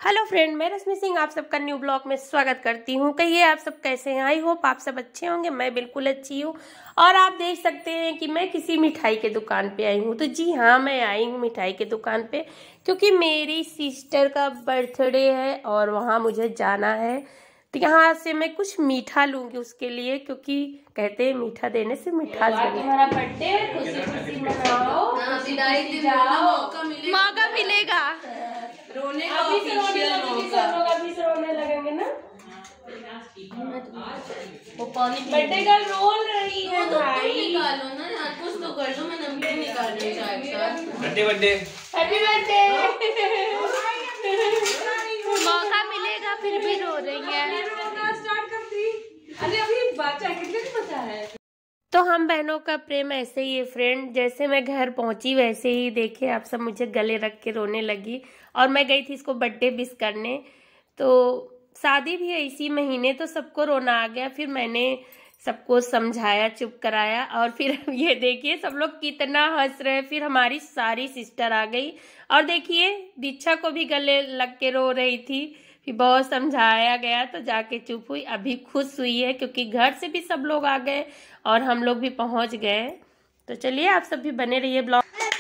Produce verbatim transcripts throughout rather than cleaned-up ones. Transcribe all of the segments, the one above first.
Hello friend, मैं रश्मि सिंह आप सबका न्यू ब्लॉग में स्वागत करती हूँ। कहिए आप सब कैसे हैं। आई होप आप सब अच्छे होंगे। मैं बिल्कुल अच्छी हूँ। और आप देख सकते हैं कि मैं किसी मिठाई के दुकान पे आई हूँ। तो जी हाँ, मैं आई हूँ मिठाई के दुकान पे क्योंकि मेरी सिस्टर का बर्थडे है और वहाँ मुझे जाना है। तो यहाँ से मैं कुछ मीठा लूँगी उसके लिए, क्योंकि कहते हैं मीठा देने से मिठास बने। तुम्हारा बर्थडे है, खुशी खुशी मनाओ, मौका मिलेगा। रोने का अभी से रोने लगेंगे, सब लोग अभी से रोने लगेंगे ना। वो पानी बर्थडे गर्ल रोल रही है भाई। निकालो ना यार, कुछ तो कर दो। मैं नमकीन निकाल रही हूं चाय के साथ। Happy birthday, happy birthday. मौका मिलेगा फिर भी रो रही है। रोना स्टार्ट कर दी। अरे अभी बच्चा कितने बचा है। तो हम बहनों का प्रेम ऐसे ही है फ्रेंड। जैसे मैं घर पहुंची वैसे ही देखे आप सब मुझे गले रख के रोने लगी। और मैं गई थी इसको बर्थडे विश करने। तो शादी भी है इसी महीने, तो सबको रोना आ गया। फिर मैंने सबको समझाया, चुप कराया। और फिर ये देखिए सब लोग कितना हंस रहे हैं। फिर हमारी सारी सिस्टर आ गई और देखिए दीक्षा को भी गले लग के रो रही थी। फिर बहुत समझाया गया तो जाके चुप हुई। अभी खुश हुई है क्योंकि घर से भी सब लोग आ गए और हम लोग भी पहुंच गए। तो चलिए आप सब भी बने रहिए ब्लॉग।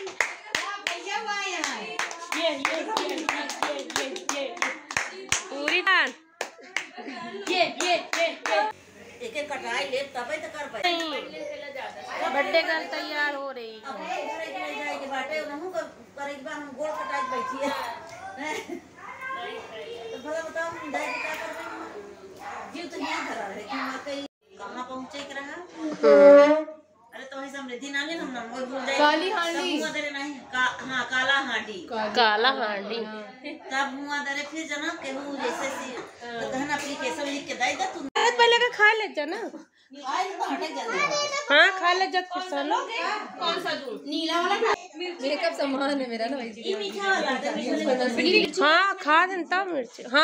ये ये ये ये ये पूरी बात ये ये ये एक एक कटाई ले तबे तो कर पाए। बर्थडे गर्ल तैयार हो रही है। बाटे उन्हों को पर एक बार हम गोल कटाई बैठी है। तो भला बताओ हम दाई क्या कर रहे हैं। जीव तो यहां धरा है कि मैं कहीं कहां पहुंचे के रहा। अरे तो ही समृद्धि नाले हम नाम वो भूल जाए। काली हांडी मुआ दरे नहीं का हां काला हांडी काला हांडी तब मुआ दरे फिर जना केहू जैसे सी तो कहना एप्लीकेशन लिख के दे दे तू। पहले का खा ले जना। आज तो हटे जल्दी। हां खा ले जब फिर कौन सा दूध नीला वाला मेकअप सामान है मेरा ना भाई। ये मीठा वाला हां खा देता मिर्च। हां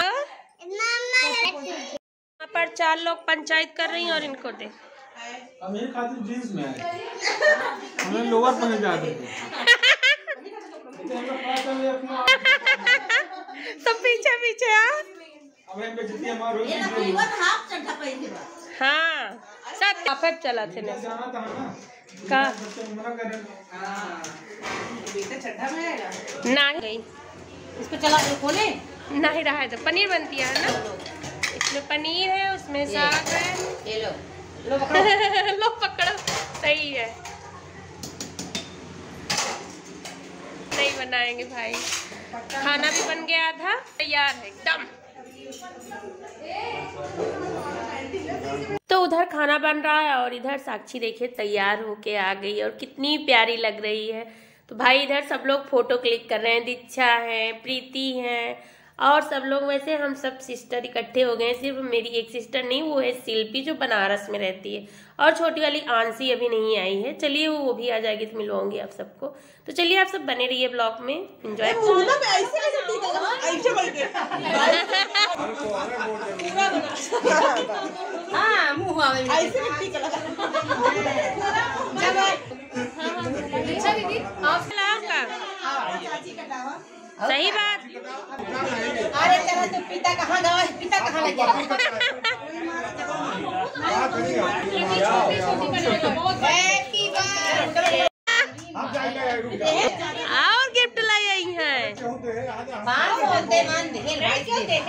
यहाँ पर चार लोग पंचायत कर रही हैं और इनको दे। मेरे खातिर जींस में है। हमें लोअर पहन जाते थे। सब पीछे पीछे आ। हमें बेइज्जती हमारो ये ना हाफ चढ़ा पहन के। हां सब काफे चला थे ना जाना था ना का मना कर हां बेटा चढ़ा में आएगा नहीं गई। इसको चला दो खोले नहीं रहा है तो पनीर बनती है ना। इसमें पनीर है, उसमें साग है। ये लो लो पकड़ो। लो पकड़ो सही है। नहीं बनाएंगे भाई। खाना भी बन गया था, तैयार है एकदम। तो उधर खाना बन रहा है और इधर साक्षी देखिए तैयार होके आ गई और कितनी प्यारी लग रही है। तो भाई इधर सब लोग फोटो क्लिक कर रहे हैं। दीक्षा है, प्रीति है और सब लोग। वैसे हम सब सिस्टर इकट्ठे हो गए। सिर्फ मेरी एक सिस्टर नहीं, वो है शिल्पी जो बनारस में रहती है। और छोटी वाली आंसी अभी नहीं आई है। चलिए वो भी आ जाएगी तो मिलवाऊंगी आप सबको। तो चलिए आप सब बने रहिए ब्लॉग में, एंजॉय। सही बात। अरे तेरा तो पिता कहाँ गया है? पिता कहाँ लग गया? Happy birthday. और गिफ्ट लाई आई हैं। मान बोलते मान दे भाई क्यों दे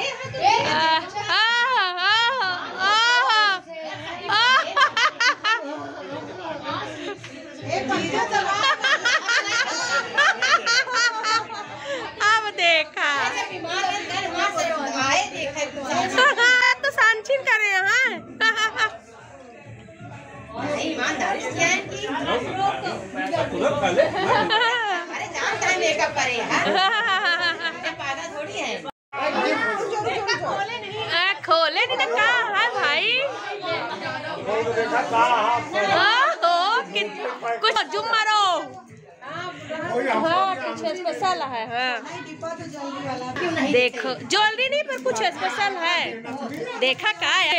अब देखा तो सांचिन करे यहाँ। ईमानदारी से की अरे जानता है मेकअप करे पागल थोड़ी है। खोले नहीं तो कहाँ है भाई। कुछ जुम मारो। हाँ कुछ स्पेशल है। हाँ देखो ज्वेलरी नहीं पर कुछ स्पेशल है। देखा क्या है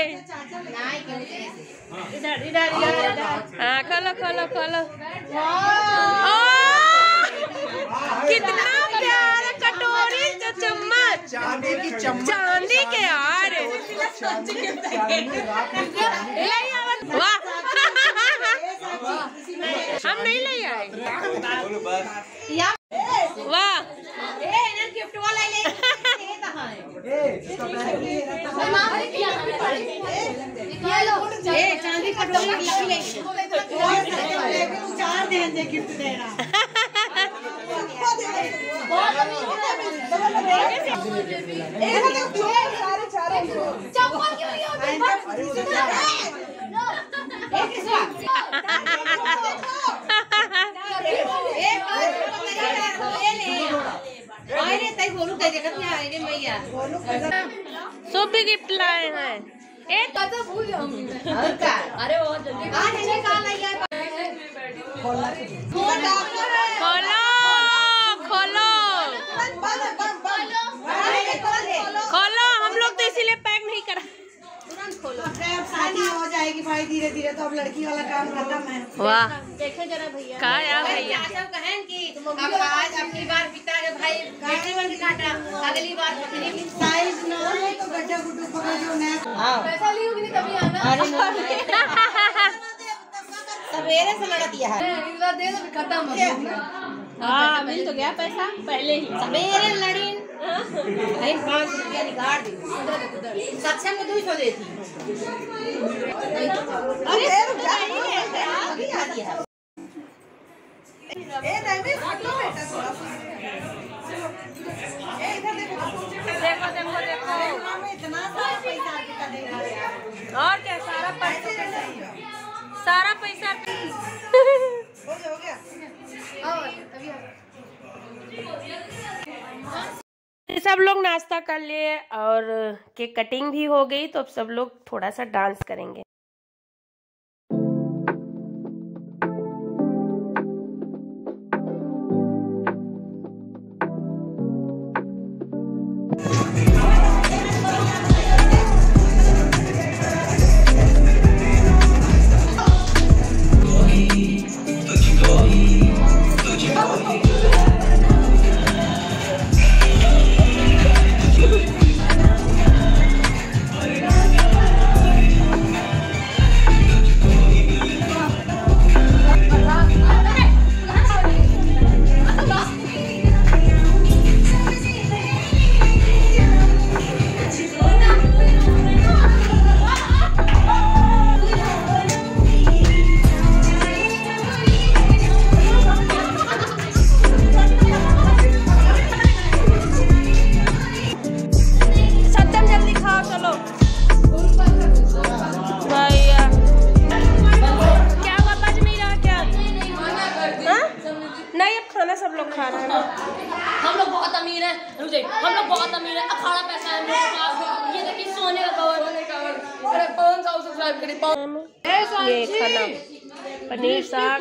इधर इधर इधर। हाँ खोलो खोलो खोलो। कितना प्यारा कटोरी का चम्मच, चांदी की चम्मच, चांदी के यार। वाह हम नहीं ले आए। वाह गिफ्ट वाला ले चांदी का चार दे गिफ्ट दे रहा। सोफी गिफ्ट लाए हैं। एक तो भूल जाऊंगी। अरे बहुत जल्दी खोलो खोलो खोलो। हम लोग तो इसीलिए पैक नहीं करा। खोलो शादी हो जाएगी भाई धीरे धीरे, तो अब लड़की वाला काम खत्म है। वाह देखे जरा भैया कहा यार भैया सब कहें कि अब आज अपनी बार पिता ने भाई बेटी बन के काटा, अगली बार पत्नी की साइज ना हो तो गड्ढा गुड्डू पकड़ जो ना पैसा ली होगी तभी आना। अरे सवेरे से लड़ा दिया है, दे दो खत्म हो गया। हाँ मिल तो गया पैसा पहले ही सवेरे लड़ी नहीं पाँच रुपया निकाल दी। सक्षम में दो सौ देती। अरे अभी आ गया ए नहीं मैं फोटो बेटा थोड़ा ए इधर देखो देखो देखो देखो हमें इतना सारा पैसा कितना देगा और क्या सारा पैसा सारा पैसा हो गया और तभी सब लोग नाश्ता कर लिए और केक कटिंग भी हो गई, तो अब सब लोग थोड़ा सा डांस करेंगे। सब लोग खा रहे हैं। हम लोग बहुत अमीर हैं, हम लोग बहुत अमीर हैं, अखाड़ा पैसा है मेरे पास। ये देखिए सोने का कवर, सोने का कवर। अरे पाँच सौ सब्सक्राइब करिए। ये खाना पनीर साग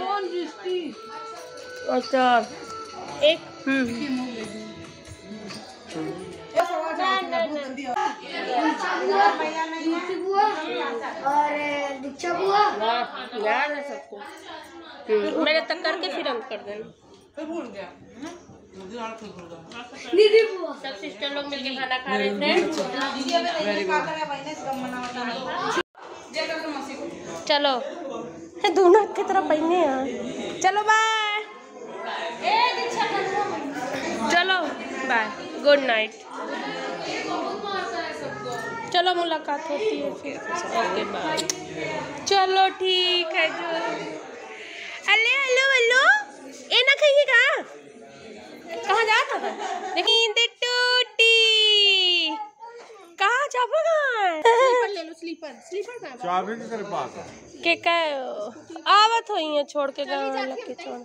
अचार एक हम्म और दीक्षा बुआ याद है सबको। मेरे तक करके फिर हम कर देना। सब सिस्टर लोग मिलके खाना खा रहे थे। चलो दोनों की तरफ पहने हैं। चलो बाय, चलो बाय, गुड नाइट। चलो मुलाकात होती है फिर। Okay bye. चलो ठीक है जो अल्ले हेलो हेलो ए ना खाइएगा। कहाँ जाता है? नींद टूटी कहाँ जाबो स्लीपर ले लो। स्लीपर स्लीपर का चाबी के तेरे पास है के का आवत होई है छोड़ के गाँव लग के छोड़।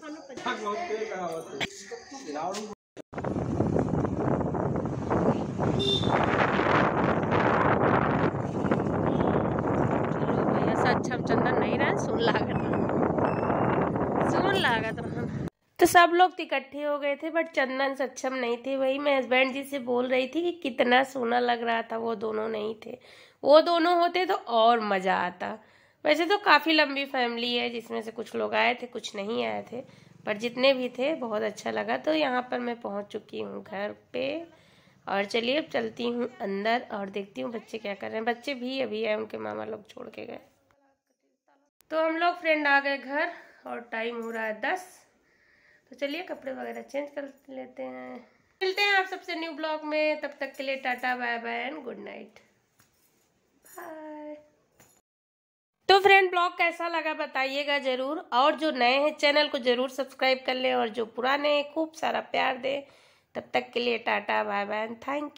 अच्छा चंदन नहीं रहा, सुन लागत सुन लागत रहा। तो सब लोग इकट्ठे हो गए थे, बट चंदन सक्षम नहीं थे। वही मैं हस्बैंड जी से बोल रही थी कि कितना सोना लग रहा था, वो दोनों नहीं थे। वो दोनों होते तो और मज़ा आता। वैसे तो काफ़ी लंबी फैमिली है, जिसमें से कुछ लोग आए थे कुछ नहीं आए थे, पर जितने भी थे बहुत अच्छा लगा। तो यहाँ पर मैं पहुँच चुकी हूँ घर पे। और चलिए अब चलती हूँ अंदर और देखती हूँ बच्चे क्या कर रहे हैं। बच्चे भी अभी है, उनके मामा लोग छोड़ के गए। तो हम लोग फ्रेंड आ गए घर और टाइम हो रहा है दस। तो चलिए कपड़े वगैरह चेंज कर लेते हैं। मिलते हैं आप सबसे न्यू ब्लॉग में, तब तक के लिए tata bye bye and good night bye. तो फ्रेंड ब्लॉग कैसा लगा बताइएगा जरूर, और जो नए हैं चैनल को जरूर सब्सक्राइब कर लें, और जो पुराने हैं खूब सारा प्यार दें। तब तक के लिए tata bye bye and thank you.